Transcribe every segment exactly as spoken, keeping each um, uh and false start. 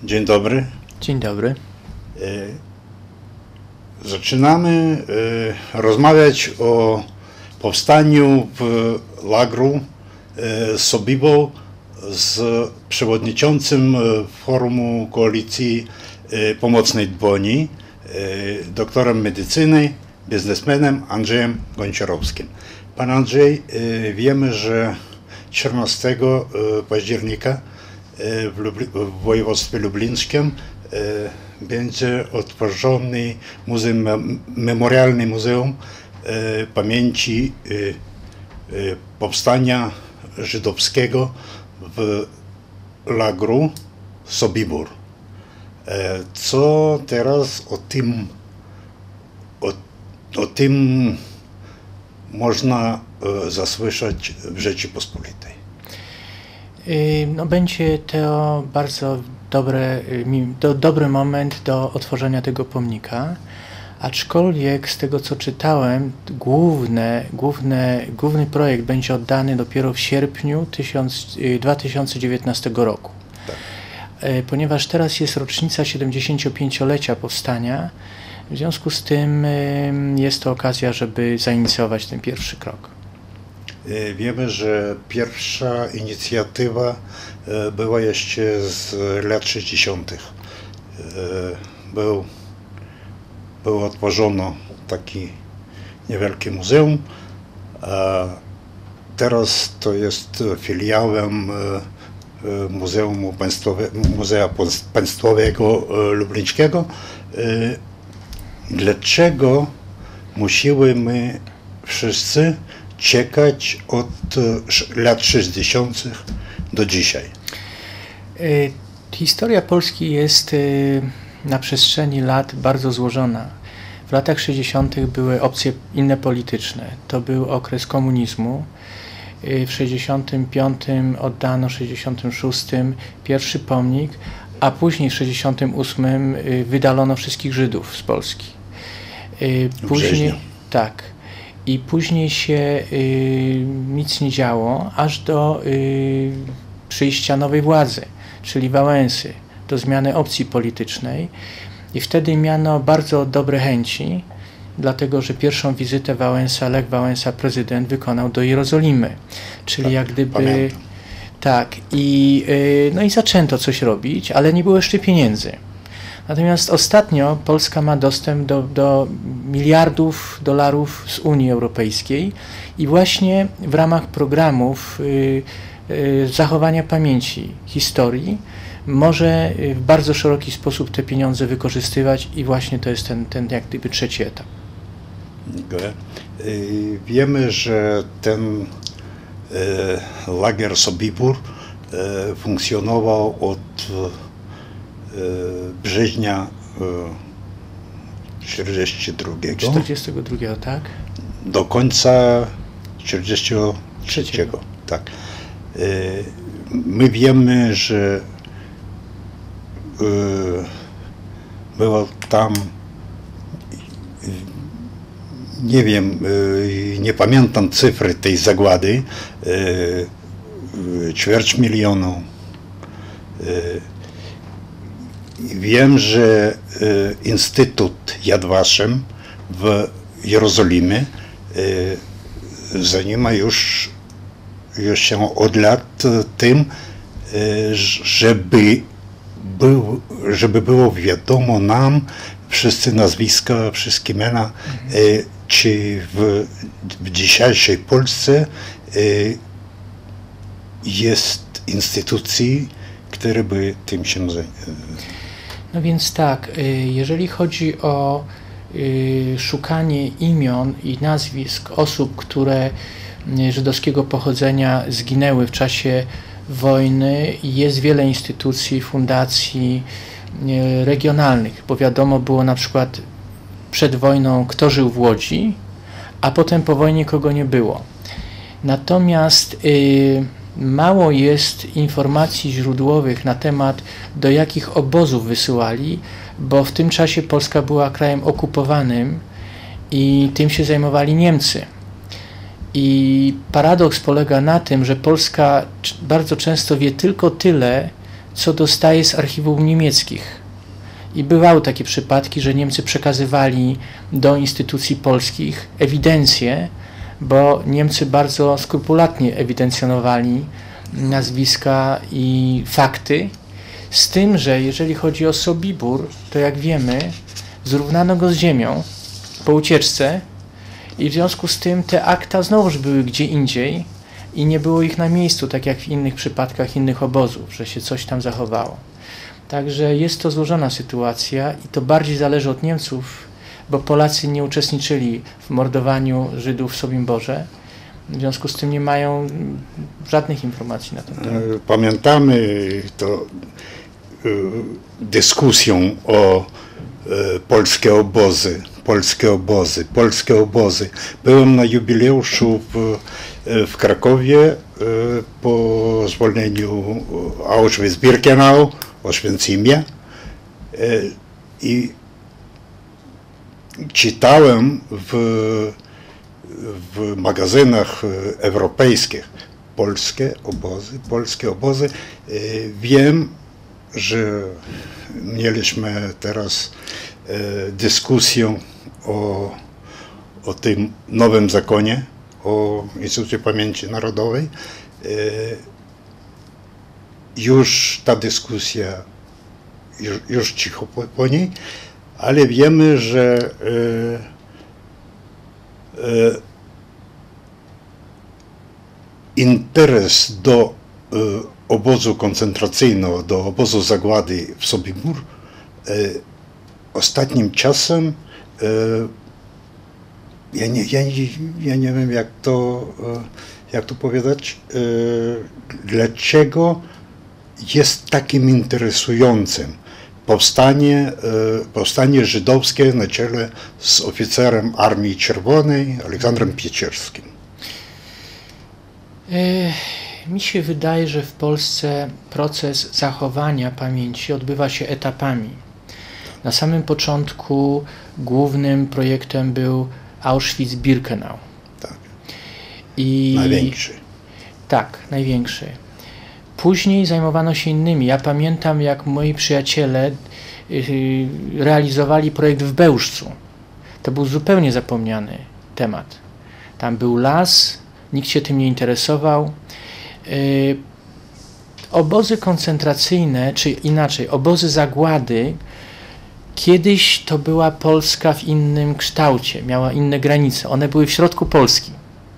Dzień dobry. Dzień dobry. Zaczynamy rozmawiać o powstaniu w Lagru Sobibór z przewodniczącym Forumu Koalicji Pomocnej Dłoni, doktorem medycyny, biznesmenem Andrzejem Gonciarowskim. Pan Andrzej, wiemy, że czternastego października w, Lubli w województwie lublińskim będzie otworzony muzeum, memorialny Muzeum Pamięci Powstania Żydowskiego w Lagru Sobibór. Co teraz o tym, o, o tym można zasłyszeć w Rzeczypospolitej? No, będzie to bardzo dobre, do, dobry moment do otworzenia tego pomnika, aczkolwiek z tego co czytałem, główne, główne, główny projekt będzie oddany dopiero w sierpniu dwa tysiące dziewiętnastego roku. Tak. Ponieważ teraz jest rocznica siedemdziesięciopięciolecia powstania, w związku z tym jest to okazja, żeby zainicjować ten pierwszy krok. Wiemy, że pierwsza inicjatywa była jeszcze z lat sześćdziesiątych. Był, było otworzono takie niewielkie muzeum, a teraz to jest filiałem Muzeum Państwowe, Muzea Państwowego Lublińskiego. Dlaczego musimy my wszyscy czekać od lat sześćdziesiątych do dzisiaj? Historia Polski jest na przestrzeni lat bardzo złożona. W latach sześćdziesiątych były opcje inne polityczne. To był okres komunizmu. W sześćdziesiątym piątym oddano, w sześćdziesiątym szóstym pierwszy pomnik, a później w sześćdziesiątym ósmym wydalono wszystkich Żydów z Polski. Później, tak. I później się y, nic nie działo, aż do y, przyjścia nowej władzy, czyli Wałęsy, do zmiany opcji politycznej. I wtedy miano bardzo dobre chęci, dlatego że pierwszą wizytę Wałęsa, Lech Wałęsa, prezydent, wykonał do Jerozolimy. Czyli tak, jak gdyby... Pamiętam. Tak. I, y, no i zaczęto coś robić, ale nie było jeszcze pieniędzy. Natomiast ostatnio Polska ma dostęp do, do miliardów dolarów z Unii Europejskiej i właśnie w ramach programów y, y, zachowania pamięci historii może w bardzo szeroki sposób te pieniądze wykorzystywać i właśnie to jest ten, ten jak gdyby trzeci etap. Wiemy, że ten lager Sobibór funkcjonował od września czterdziestego drugiego. czterdziestego drugiego, tak? Do końca czterdziestego trzeciego. Tak. My wiemy, że było tam, nie wiem, nie pamiętam cyfry tej zagłady, ćwierć milionu. Wiem, że Instytut Yad Vashem w Jerozolimie zajmuje już, już się od lat tym, żeby, był, żeby było wiadomo nam wszystkie nazwiska, wszystkie imiona, mhm. czy w, w dzisiejszej Polsce jest instytucji, które by tym się zajmowały. No więc tak, jeżeli chodzi o szukanie imion i nazwisk osób, które żydowskiego pochodzenia zginęły w czasie wojny, jest wiele instytucji, fundacji regionalnych, bo wiadomo było na przykład przed wojną, kto żył w Łodzi, a potem po wojnie kogo nie było. Natomiast yy, mało jest informacji źródłowych na temat, do jakich obozów wysyłali, bo w tym czasie Polska była krajem okupowanym i tym się zajmowali Niemcy. I paradoks polega na tym, że Polska bardzo często wie tylko tyle, co dostaje z archiwów niemieckich. I bywały takie przypadki, że Niemcy przekazywali do instytucji polskich ewidencje, bo Niemcy bardzo skrupulatnie ewidencjonowali nazwiska i fakty, z tym, że jeżeli chodzi o Sobibór, to jak wiemy, zrównano go z ziemią po ucieczce i w związku z tym te akta znowuż były gdzie indziej i nie było ich na miejscu, tak jak w innych przypadkach innych obozów, że się coś tam zachowało. Także jest to złożona sytuacja i to bardziej zależy od Niemców, bo Polacy nie uczestniczyli w mordowaniu Żydów w Sobibórze. W związku z tym nie mają żadnych informacji na ten temat. Pamiętamy to dyskusją o polskie obozy, polskie obozy, polskie obozy. Byłem na jubileuszu w, w Krakowie po zwolnieniu Auschwitz-Birkenau, Oświęcimie i czytałem w, w magazynach europejskich polskie obozy, polskie obozy. Wiem, że mieliśmy teraz dyskusję o, o tym nowym zakonie, o Instytucie Pamięci Narodowej. Już ta dyskusja, już, już cicho po, po niej, ale wiemy, że e, e, interes do e, obozu koncentracyjnego, do obozu zagłady w Sobibór e, ostatnim czasem, e, ja, nie, ja, nie, ja nie wiem jak to, e, jak to powiedzieć, e, dlaczego jest takim interesującym powstanie, powstanie żydowskie na czele z oficerem Armii Czerwonej, Aleksandrem Pieczerskim. Mi się wydaje, że w Polsce proces zachowania pamięci odbywa się etapami. Na samym początku głównym projektem był Auschwitz-Birkenau. Tak. I największy. Tak, największy. Później zajmowano się innymi. Ja pamiętam, jak moi przyjaciele yy, realizowali projekt w Bełżcu. To był zupełnie zapomniany temat. Tam był las, nikt się tym nie interesował. Yy, obozy koncentracyjne, czy inaczej, obozy zagłady, kiedyś to była Polska w innym kształcie, miała inne granice. One były w środku Polski.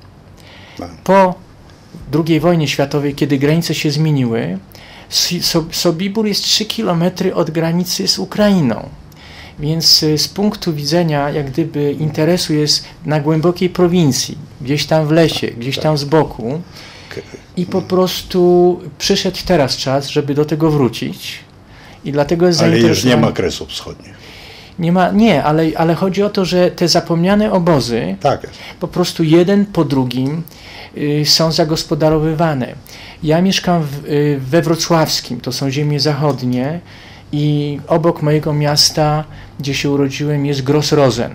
Po drugiej wojnie światowej, kiedy granice się zmieniły, Sobibór jest trzy kilometry od granicy z Ukrainą. Więc z punktu widzenia jak gdyby interesu jest na głębokiej prowincji, gdzieś tam w lesie, gdzieś tam z boku i po prostu przyszedł teraz czas, żeby do tego wrócić i dlatego jest Ale już nie ma zainteresowanie. Kresów Wschodnich. Nie ma, nie, ale, ale chodzi o to, że te zapomniane obozy Tak jest. po prostu jeden po drugim y, są zagospodarowywane. Ja mieszkam w, y, we Wrocławskim, to są ziemie zachodnie i obok mojego miasta, gdzie się urodziłem, jest Gross-Rosen.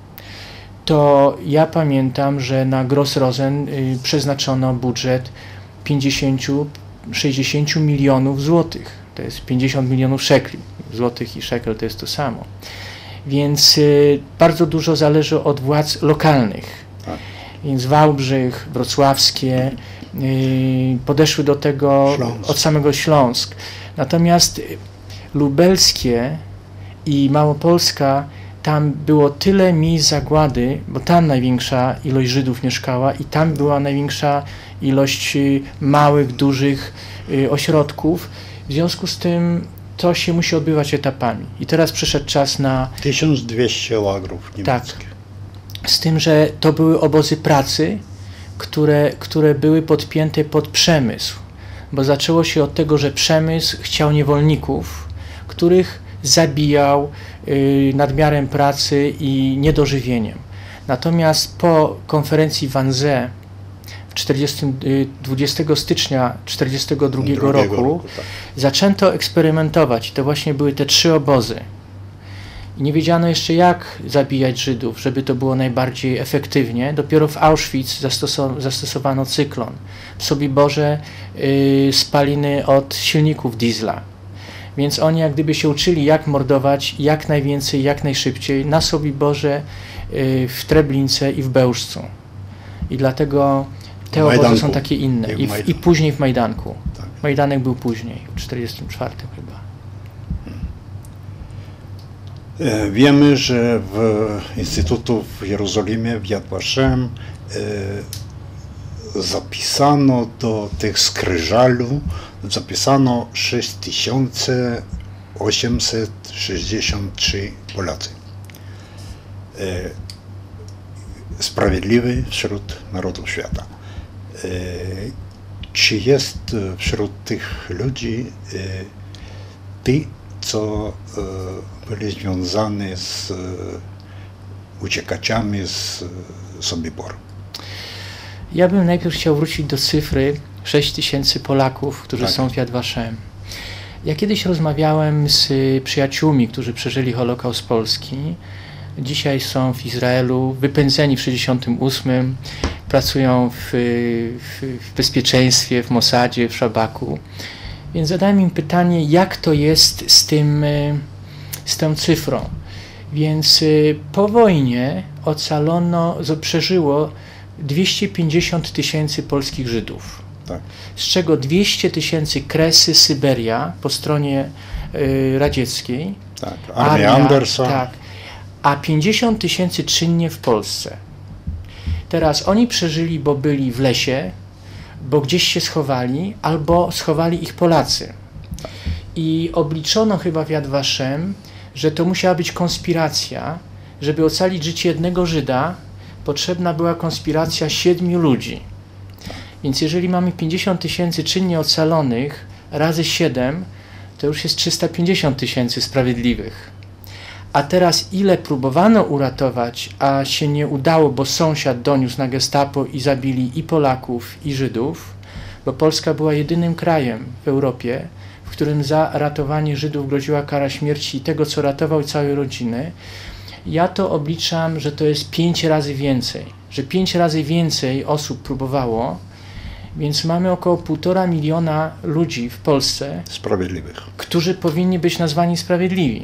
To ja pamiętam, że na Gross-Rosen y, przeznaczono budżet pięćdziesiąt do sześćdziesięciu milionów złotych. To jest pięćdziesiąt milionów szekli. Złotych i szekel to jest to samo. Więc y, bardzo dużo zależy od władz lokalnych. Tak. Więc Wałbrzych, Wrocławskie y, podeszły do tego Śląsk. od samego Śląsk. Natomiast y, lubelskie i Małopolska, tam było tyle miejsc zagłady, bo tam największa ilość Żydów mieszkała i tam była największa ilość y, małych, dużych y, ośrodków. W związku z tym to się musi odbywać etapami. I teraz przyszedł czas na... tysiąc dwieście łagrów niemieckich. Tak. Z tym, że to były obozy pracy, które, które były podpięte pod przemysł. Bo zaczęło się od tego, że przemysł chciał niewolników, których zabijał y, nadmiarem pracy i niedożywieniem. Natomiast po konferencji w Wannsee dwudziestego stycznia tysiąc dziewięćset czterdziestego drugiego roku, roku tak. zaczęto eksperymentować. To właśnie były te trzy obozy. I nie wiedziano jeszcze, jak zabijać Żydów, żeby to było najbardziej efektywnie. Dopiero w Auschwitz zastosow zastosowano cyklon. W Sobiborze yy, spaliny od silników diesla. Więc oni jak gdyby się uczyli, jak mordować jak najwięcej, jak najszybciej na Sobiborze, w Treblince i w Bełżcu. I dlatego te obozy Majdanku. są takie inne. I, w, I później w Majdanku. Tak. Majdanek był później, w czterdziestym czwartym chyba. Wiemy, że w Instytutu w Jerozolimie, w Yad Vashem, zapisano do tych skrzyżalu, zapisano sześć tysięcy osiemset sześćdziesiąt trzy Polacy. Sprawiedliwi wśród narodów świata. Czy jest wśród tych ludzi ty, co byli związani z uciekaczami z Sobiboru? Ja bym najpierw chciał wrócić do cyfry sześć tysięcy Polaków, którzy tak. są w Yad Vashem. Ja kiedyś rozmawiałem z przyjaciółmi, którzy przeżyli Holokaust Polski. Dzisiaj są w Izraelu, wypędzeni w sześćdziesiątym ósmym, pracują w, w, w bezpieczeństwie, w Mossadzie, w Szabaku. Więc zadałem im pytanie, jak to jest z, tym, z tą cyfrą. Więc po wojnie ocalono, przeżyło dwieście pięćdziesiąt tysięcy polskich Żydów. Tak. Z czego dwieście tysięcy Kresy, Syberia po stronie y, radzieckiej. Tak, Armia Andersa. Tak, a pięćdziesiąt tysięcy czynnie w Polsce. Teraz oni przeżyli, bo byli w lesie, bo gdzieś się schowali, albo schowali ich Polacy. I obliczono chyba w Yad Vashem, że to musiała być konspiracja, żeby ocalić życie jednego Żyda, potrzebna była konspiracja siedmiu ludzi. Więc jeżeli mamy pięćdziesiąt tysięcy czynnie ocalonych razy siedem, to już jest trzysta pięćdziesiąt tysięcy sprawiedliwych. A teraz ile próbowano uratować, a się nie udało, bo sąsiad doniósł na gestapo i zabili i Polaków, i Żydów, bo Polska była jedynym krajem w Europie, w którym za ratowanie Żydów groziła kara śmierci i tego, co ratował całej rodziny. Ja to obliczam, że to jest pięć razy więcej, że pięć razy więcej osób próbowało, więc mamy około półtora miliona ludzi w Polsce, sprawiedliwych, którzy powinni być nazwani sprawiedliwi.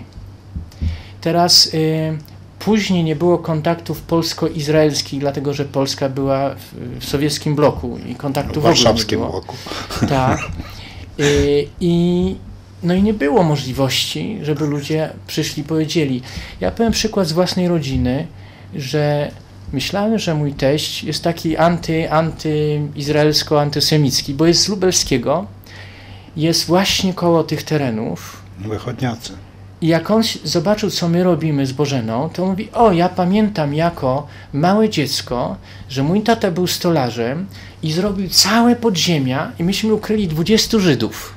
Teraz y, później nie było kontaktów polsko-izraelskich, dlatego że Polska była w, w sowieckim bloku i kontaktów w ogóle nie było. bloku. Tak. Y, i, no i nie było możliwości, żeby ludzie przyszli i powiedzieli. Ja powiem przykład z własnej rodziny, że myślałem, że mój teść jest taki anty, antyizraelsko-antysemicki, bo jest z lubelskiego, jest właśnie koło tych terenów. Wychodniacy. I jak on zobaczył, co my robimy z Bożeną, to mówi, o, ja pamiętam jako małe dziecko, że mój tata był stolarzem i zrobił całe podziemia i myśmy ukryli dwudziestu Żydów.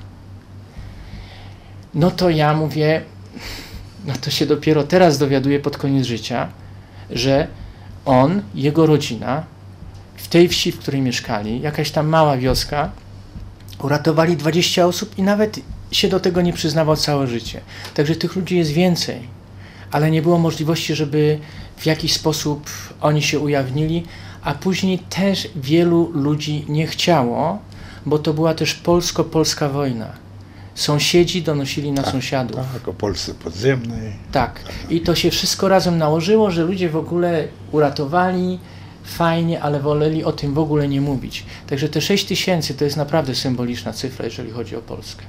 No to ja mówię, no to się dopiero teraz dowiaduję pod koniec życia, że on, jego rodzina, w tej wsi, w której mieszkali, jakaś tam mała wioska, uratowali dwadzieścia osób i nawet się do tego nie przyznawał całe życie. Także tych ludzi jest więcej, ale nie było możliwości, żeby w jakiś sposób oni się ujawnili, a później też wielu ludzi nie chciało, bo to była też polsko-polska wojna. Sąsiedzi donosili na tak, sąsiadów. Tak, o Polsce podziemnej. Tak. I to się wszystko razem nałożyło, że ludzie w ogóle uratowali, fajnie, ale woleli o tym w ogóle nie mówić. Także te sześć tysięcy to jest naprawdę symboliczna cyfra, jeżeli chodzi o Polskę.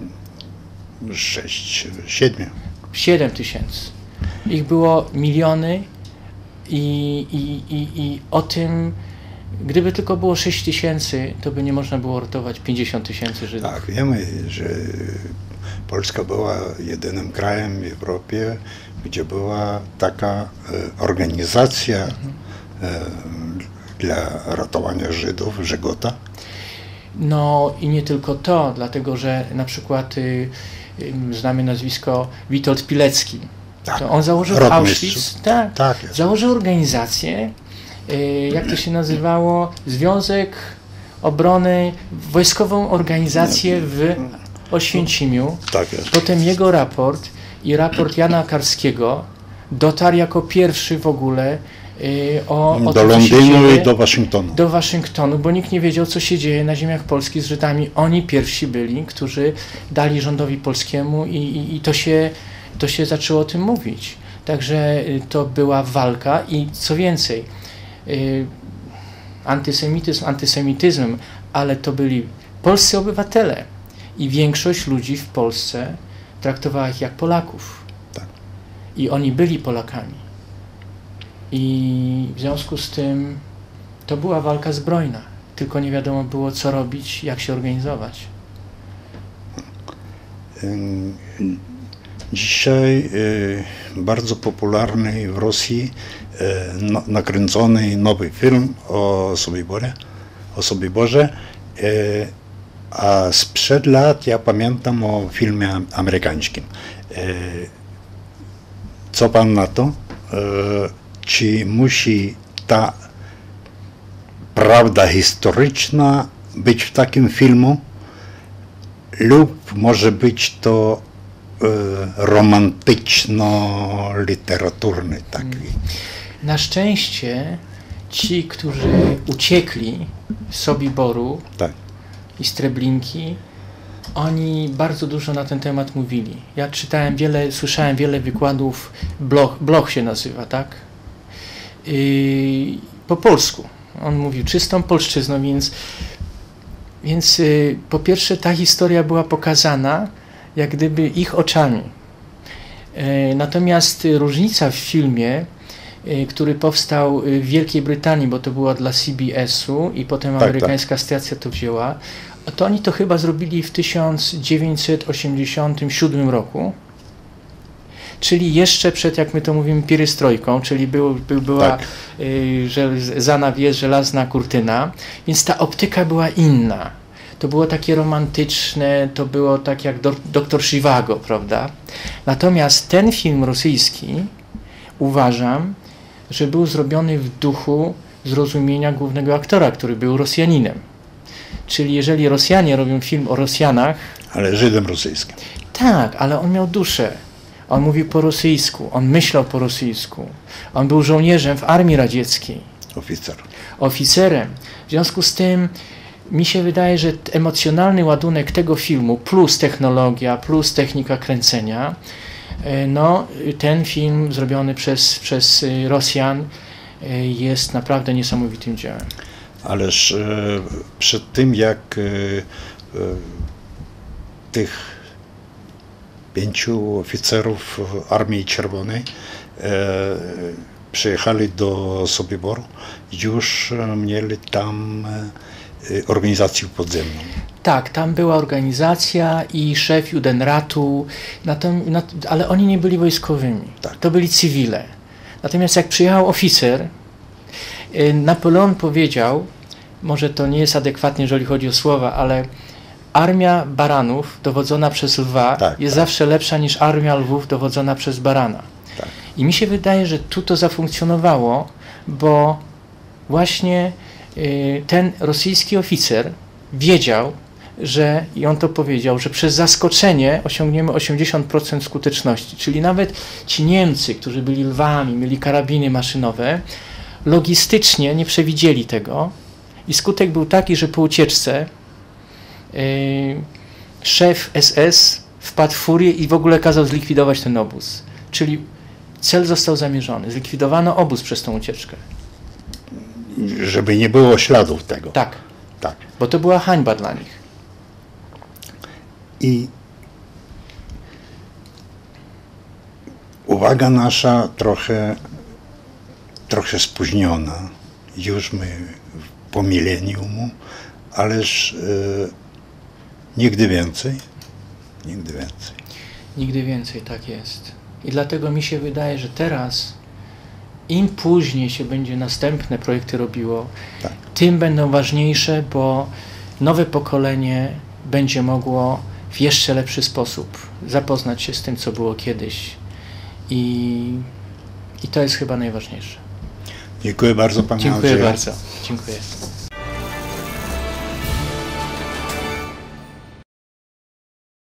Sześć, siedmiu. Siedem tysięcy. Ich było miliony i, i, i, i o tym, gdyby tylko było sześć tysięcy, to by nie można było ratować pięćdziesiąt tysięcy Żydów. Tak, wiemy, że Polska była jedynym krajem w Europie, gdzie była taka e, organizacja mhm. e, dla ratowania Żydów, Żegota. No i nie tylko to, dlatego że na przykład y, y, znamy nazwisko Witold Pilecki. Tak. To on założył Auschwitz, tak, tak założył organizację, y, jak to się nazywało, Związek Obrony, wojskową organizację w Oświęcimiu. Tak jest. Potem jego raport i raport Jana Karskiego dotarł jako pierwszy w ogóle o, o do to, Londynu i do Waszyngtonu. Do Waszyngtonu, bo nikt nie wiedział, co się dzieje na ziemiach polskich z Żydami. Oni pierwsi byli, którzy dali rządowi polskiemu i, i, i to, się, to się zaczęło o tym mówić. Także to była walka i co więcej, antysemityzm antysemityzmem, ale to byli polscy obywatele i większość ludzi w Polsce traktowała ich jak Polaków. Tak. I oni byli Polakami. I w związku z tym to była walka zbrojna. Tylko nie wiadomo było, co robić, jak się organizować. Dzisiaj bardzo popularny w Rosji nakręcony nowy film o Sobiborze, o Sobiborze, a sprzed lat ja pamiętam o filmie amerykańskim. Co pan na to? Czy musi ta prawda historyczna być w takim filmu, lub może być to e, romantyczno-literaturny taki? Na szczęście ci, którzy uciekli z Sobiboru tak. i z Treblinki, oni bardzo dużo na ten temat mówili. Ja czytałem wiele, słyszałem wiele wykładów, Bloch, Bloch się nazywa, tak? Yy, po polsku. On mówił czystą polszczyzną, więc, więc yy, po pierwsze ta historia była pokazana jak gdyby ich oczami. Yy, natomiast yy, różnica w filmie, yy, który powstał w Wielkiej Brytanii, bo to była dla C B S-u i potem tak, amerykańska tak. stacja to wzięła, to oni to chyba zrobili w tysiąc dziewięćset osiemdziesiątym siódmym roku. Czyli jeszcze przed, jak my to mówimy, pierystrojką, czyli był, był, była tak. y, że, zanawies, żelazna kurtyna, więc ta optyka była inna. To było takie romantyczne, to było tak jak do, doktor Zhivago, prawda? Natomiast ten film rosyjski, uważam, że był zrobiony w duchu zrozumienia głównego aktora, który był Rosjaninem. Czyli jeżeli Rosjanie robią film o Rosjanach... Ale Żydem rosyjskim. Tak, ale on miał duszę. On mówił po rosyjsku, on myślał po rosyjsku. On był żołnierzem w armii radzieckiej. Oficer. Oficerem. W związku z tym mi się wydaje, że emocjonalny ładunek tego filmu plus technologia, plus technika kręcenia, no ten film zrobiony przez, przez Rosjan jest naprawdę niesamowitym dziełem. Ależ e, przed tym, jak e, e, tych pięciu oficerów Armii Czerwonej e, przyjechali do Sobiboru, już mieli tam e, organizację podziemną. Tak, tam była organizacja i szef Judenratu, ale oni nie byli wojskowymi, tak. To byli cywile. Natomiast jak przyjechał oficer, Napoleon powiedział, może to nie jest adekwatnie, jeżeli chodzi o słowa, ale armia baranów dowodzona przez lwa tak, jest tak. zawsze lepsza niż armia lwów dowodzona przez barana. Tak. I mi się wydaje, że tu to zafunkcjonowało, bo właśnie y, ten rosyjski oficer wiedział, że, i on to powiedział, że przez zaskoczenie osiągniemy osiemdziesiąt procent skuteczności. Czyli nawet ci Niemcy, którzy byli lwami, mieli karabiny maszynowe, logistycznie nie przewidzieli tego i skutek był taki, że po ucieczce yy, szef S S wpadł w furię i w ogóle kazał zlikwidować ten obóz. Czyli cel został zamierzony. Zlikwidowano obóz przez tą ucieczkę. Żeby nie było śladów tego. Tak. Tak. Bo to była hańba dla nich. I uwaga nasza trochę trochę spóźniona, już my po milenium, ależ e, nigdy więcej, nigdy więcej. Nigdy więcej, tak jest. I dlatego mi się wydaje, że teraz im później się będzie następne projekty robiło, tak. tym będą ważniejsze, bo nowe pokolenie będzie mogło w jeszcze lepszy sposób zapoznać się z tym, co było kiedyś. I, i to jest chyba najważniejsze. Dziękuję bardzo, panie Dziękuję Andrzeju. bardzo. Dziękuję.